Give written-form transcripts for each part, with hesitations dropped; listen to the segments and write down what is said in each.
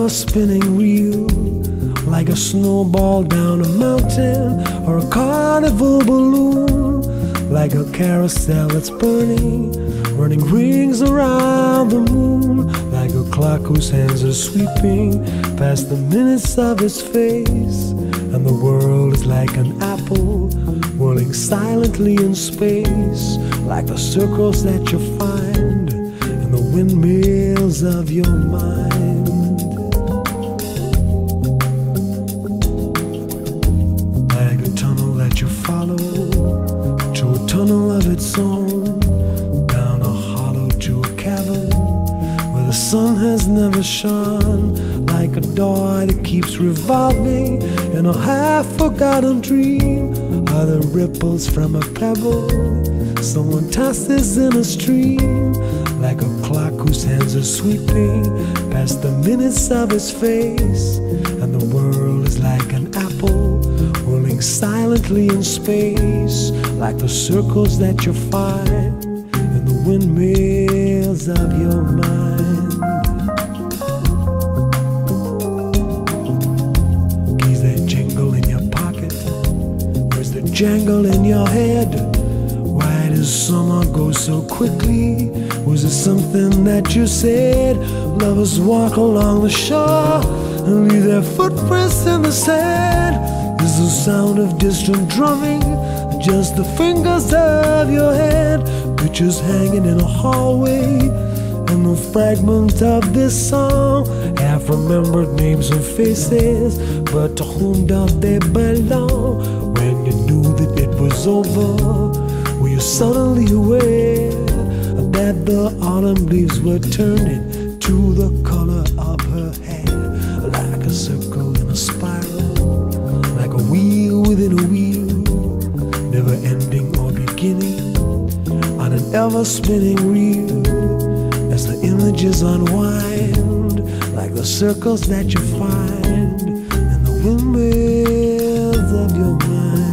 ever-spinning reel, like a snowball down a mountain or a carnival balloon, like a carousel that's burning, running rings around the moon, like a clock whose hands are sweeping past the minutes of its face. And the world is like an apple whirling silently in space, like the circles that you find in the windmills of your mind. Like a tunnel that you follow to a tunnel of its own, down a hollow to a cavern where the sun has never shone, like a door that keeps revolving in a half-forgotten dream, are the ripples from a pebble someone tosses in a stream, like a clock whose hands are sweeping past the minutes of its face. And the world is like an apple whirling silently in space, like the circles that you find in the windmills of your mind. Keys that jingle in your pocket, words that jangle in your head. Why does summer go so quickly? Was it something that you said? Lovers walk along the shore and leave their footprints in the sand. Is the sound of distant drumming just the fingers of your hand? Pictures hanging in a hallway, and the fragment of this song, half-remembered names and faces, but to whom do they belong? When you knew that it was over, were you suddenly aware that the autumn leaves were turning to the color of her hair? Like a circle in a spiral, like a wheel within a wheel, never ending or beginning, on an ever-spinning reel, as the images unwind, like the circles that you find in the windmills of your mind.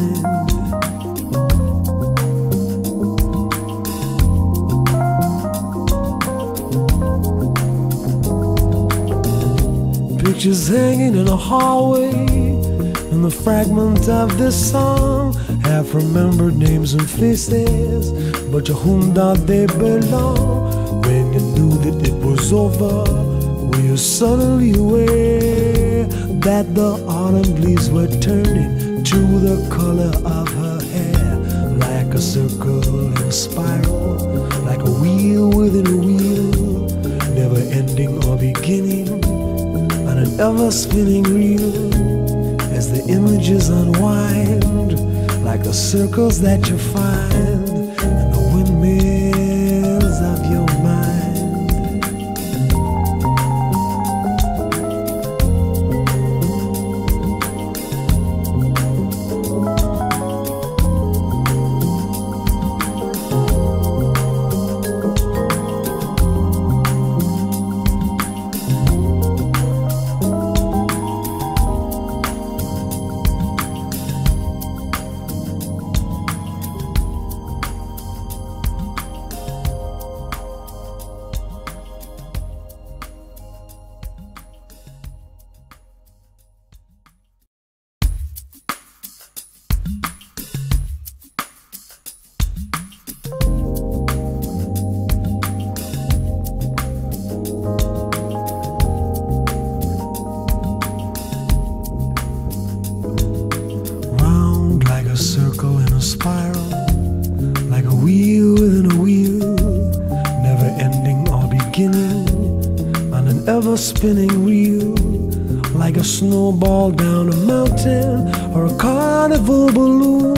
Pictures hanging in a hallway, and the fragment of this song, half-remembered names and faces, but to whom do they belong? When you knew that it was over, were you suddenly aware that the autumn leaves were turning to the color of her hair? Like a circle in a spiral, like a wheel within a wheel, never ending or beginning, on an ever-spinning reel, as the images unwind, like the circles that you find in the windmills of your mind. Spiral, like a wheel within a wheel, never ending or beginning, on an ever-spinning reel, like a snowball down a mountain or a carnival balloon.